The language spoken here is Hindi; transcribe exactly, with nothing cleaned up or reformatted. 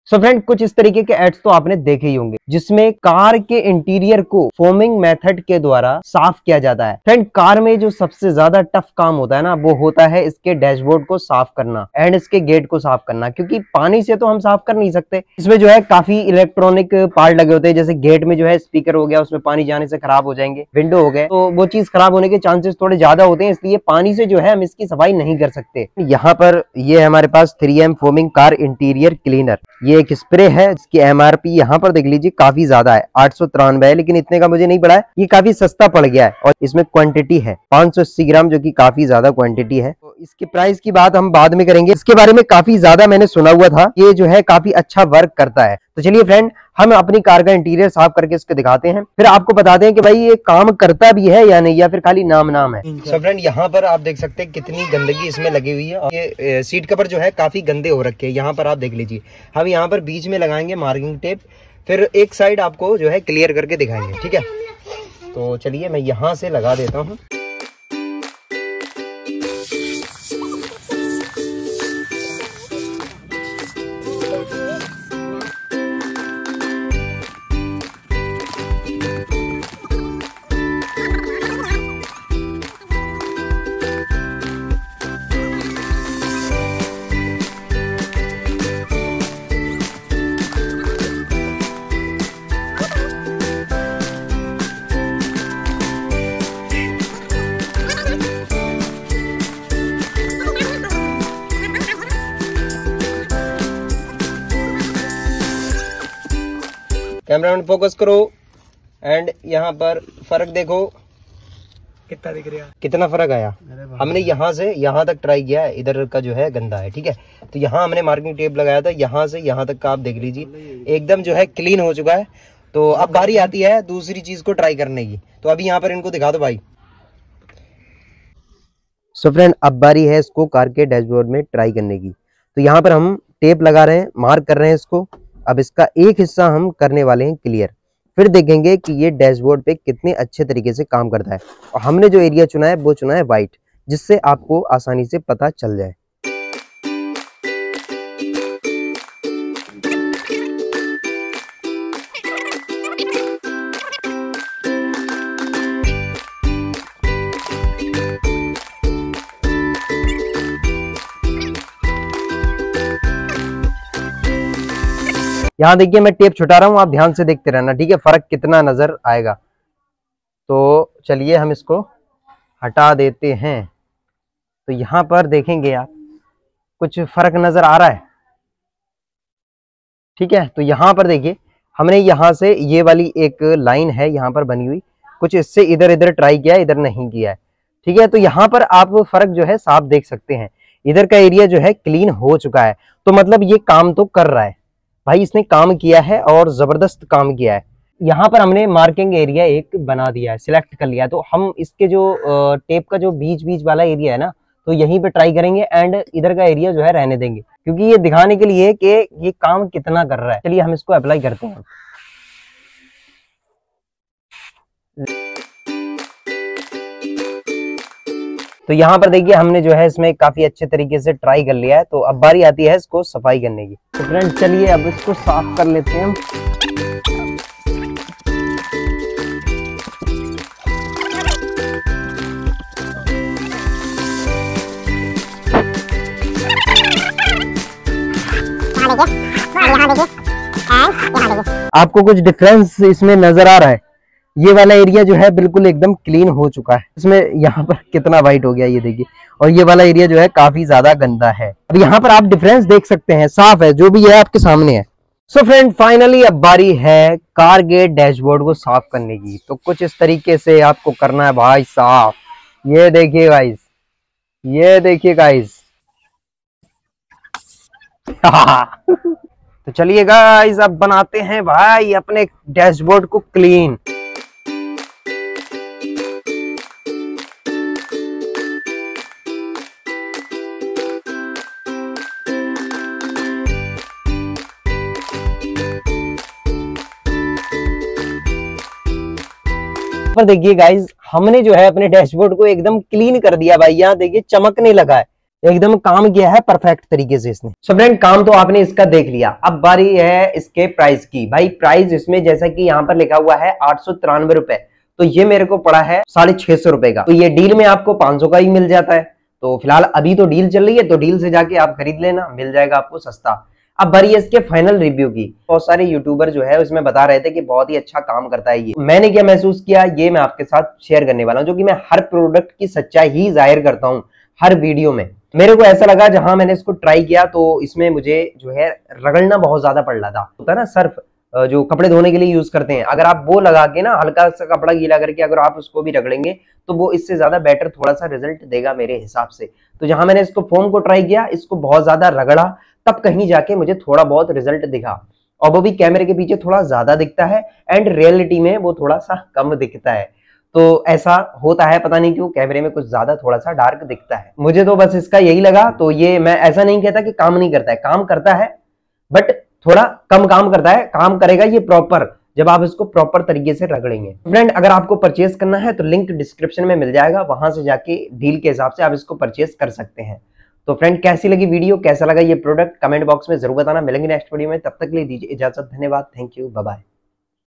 सो so फ्रेंड, कुछ इस तरीके के एड्स तो आपने देखे ही होंगे जिसमें कार के इंटीरियर को फोमिंग मेथड के द्वारा साफ किया जाता है। फ्रेंड, कार में जो सबसे ज्यादा टफ काम होता है ना, वो होता है इसके डैशबोर्ड को साफ करना एंड इसके गेट को साफ करना, क्योंकि पानी से तो हम साफ कर नहीं सकते। इसमें जो है काफी इलेक्ट्रॉनिक पार्ट लगे होते हैं, जैसे गेट में जो है स्पीकर हो गया, उसमें पानी जाने से खराब हो जाएंगे, विंडो हो गए, तो वो चीज खराब होने के चांसेस थोड़े ज्यादा होते हैं, इसलिए पानी से जो है हम इसकी सफाई नहीं कर सकते। यहाँ पर ये हमारे पास three M foaming car interior cleaner, ये एक स्प्रे है जिसकी एमआरपी यहाँ पर देख लीजिए काफी ज्यादा है, आठ सौ तिरानवे है, लेकिन इतने का मुझे नहीं पड़ा है, ये काफी सस्ता पड़ गया है और इसमें क्वांटिटी है पाँच सौ अस्सी ग्राम, जो कि काफी ज्यादा क्वांटिटी है। तो इसके प्राइस की बात हम बाद में करेंगे, इसके बारे में काफी ज्यादा मैंने सुना हुआ था, ये जो है काफी अच्छा वर्क करता है। तो चलिए फ्रेंड, हम अपनी कार का इंटीरियर साफ करके इसको दिखाते हैं, फिर आपको बताते हैं कि भाई ये काम करता भी है या नहीं, या फिर खाली नाम नाम है। सो फ्रेंड, यहाँ पर आप देख सकते हैं कितनी गंदगी इसमें लगी हुई है और ये सीट कवर जो है काफी गंदे हो रखे हैं। यहाँ पर आप देख लीजिए, हम यहाँ पर बीच में लगाएंगे मार्किंग टेप, फिर एक साइड आपको जो है क्लियर करके दिखाएंगे, ठीक है। तो चलिए मैं यहाँ से लगा देता हूँ। कैमरा में फोकस करो एंड यहाँ पर फर्क देखो कितना दिख रहा है, कितना फर्क आया। हमने यहाँ से यहाँ तक ट्राई किया है, इधर का जो है गंदा है, ठीक है। तो यहाँ हमने मार्किंग टेप लगाया था, यहाँ से यहाँ तक का आप देख लीजिए एकदम जो है क्लीन हो चुका है। तो अब बारी आती है दूसरी चीज को ट्राई करने की, तो अभी यहाँ पर इनको दिखा दो भाई। सो फ्रेंड, अब बारी है इसको कार के डैशबोर्ड में ट्राई करने की। तो यहाँ पर हम टेप लगा रहे हैं, मार्क कर रहे हैं इसको। अब इसका एक हिस्सा हम करने वाले हैं क्लियर, फिर देखेंगे कि ये डैशबोर्ड पे कितने अच्छे तरीके से काम करता है। और हमने जो एरिया चुना है वो चुना है वाइट, जिससे आपको आसानी से पता चल जाए। यहाँ देखिए मैं टेप छुटा रहा हूँ, आप ध्यान से देखते रहना, ठीक है, फर्क कितना नजर आएगा। तो चलिए हम इसको हटा देते हैं। तो यहाँ पर देखेंगे आप कुछ फर्क नजर आ रहा है, ठीक है। तो यहाँ पर देखिए, हमने यहाँ से ये वाली एक लाइन है यहाँ पर बनी हुई, कुछ इससे इधर इधर ट्राई किया है, इधर नहीं किया है, ठीक है। तो यहाँ पर आप फर्क जो है साफ देख सकते हैं, इधर का एरिया जो है क्लीन हो चुका है। तो मतलब ये काम तो कर रहा है भाई, इसने काम किया है और जबरदस्त काम किया है। यहाँ पर हमने मार्किंग एरिया एक बना दिया है, सिलेक्ट कर लिया है। तो हम इसके जो टेप का जो बीच बीच वाला एरिया है ना, तो यहीं पे ट्राई करेंगे एंड इधर का एरिया जो है रहने देंगे, क्योंकि ये दिखाने के लिए कि ये काम कितना कर रहा है। चलिए हम इसको अप्लाई करते हैं। तो यहाँ पर देखिए हमने जो है इसमें काफी अच्छे तरीके से ट्राई कर लिया है। तो अब बारी आती है इसको सफाई करने की। तो फ्रेंड चलिए अब इसको साफ कर लेते हैं हम। आपको कुछ डिफरेंस इसमें नजर आ रहा है? ये वाला एरिया जो है बिल्कुल एकदम क्लीन हो चुका है, इसमें यहाँ पर कितना वाइट हो गया ये देखिए, और ये वाला एरिया जो है काफी ज्यादा गंदा है। अब यहाँ पर आप डिफरेंस देख सकते हैं, साफ है, जो भी है आपके सामने है। सो फ्रेंड फाइनली अब बारी है कार के डैशबोर्ड को साफ करने की। तो कुछ इस तरीके से आपको करना है भाई साफ। ये देखिए गाइस, ये देखिए गाइस। तो चलिए गाइस अब बनाते हैं भाई अपने डैशबोर्ड को क्लीन। पर देखिए गाइस, हमने जो है अपने डैशबोर्ड को एकदम क्लीन कर दिया भाई। यहाँ देखिए चमकने लगा है, एकदम काम किया है परफेक्ट तरीके से इसने। सो फ्रेंड काम तो आपने इसका देख लिया, अब बारी है इसके प्राइस की। भाई प्राइस इसमें जैसा कि यहाँ पर लिखा हुआ है आठ सौ तिरानवे रुपए, तो ये मेरे को पड़ा है साढ़े छह सौ रुपए का। तो ये डील में आपको पांच सौ का ही मिल जाता है। तो फिलहाल अभी तो डील चल रही है, तो डील से जाके आप खरीद लेना, मिल जाएगा आपको सस्ता। अब बारी है इसके फाइनल रिव्यू की। बहुत सारे यूट्यूबर जो है उसमें बता रहे थे कि बहुत ही अच्छा काम करता है ये। मैंने क्या महसूस किया ये मैं आपके साथ शेयर करने वाला हूं, जो कि मैं हर प्रोडक्ट की सच्चाई ही जाहिर करता हूं हर वीडियो में। मेरे को ऐसा लगा जहां मैंने इसको ट्राई किया तो इसमें मुझे जो है रगड़ना बहुत ज्यादा पड़ रहा था। होता है ना सर्फ जो कपड़े धोने के लिए यूज करते हैं, अगर आप वो लगा के ना हल्का सा कपड़ा गीला करके अगर आप उसको भी रगड़ेंगे तो वो इससे ज्यादा बेटर थोड़ा सा रिजल्ट देगा मेरे हिसाब से। तो जहां मैंने इसको फोम को ट्राई किया, इसको बहुत ज्यादा रगड़ा, तब कहीं जाके मुझे थोड़ा बहुत रिजल्ट दिखा, और वो भी कैमरे के पीछे थोड़ा ज्यादा दिखता है एंड रियलिटी में वो थोड़ा सा कम दिखता है। तो ऐसा होता है, पता नहीं क्यों कैमरे में कुछ ज्यादा थोड़ा सा डार्क दिखता है। मुझे तो बस इसका यही लगा। तो ये मैं ऐसा नहीं कहता कि काम नहीं करता है, काम करता है बट थोड़ा कम काम करता है। काम करेगा ये प्रॉपर जब आप इसको प्रॉपर तरीके से रगड़ेंगे। फ्रेंड अगर आपको परचेस करना है तो लिंक डिस्क्रिप्शन में मिल जाएगा, वहां से जाके डील के हिसाब से आप इसको परचेस कर सकते हैं। तो फ्रेंड कैसी लगी वीडियो, कैसा लगा ये प्रोडक्ट, कमेंट बॉक्स में जरूर बताना। मिलेंगे नेक्स्ट वीडियो में, तब तक के लिए दीजिए इजाजत। धन्यवाद, थैंक यू, बाय बाय।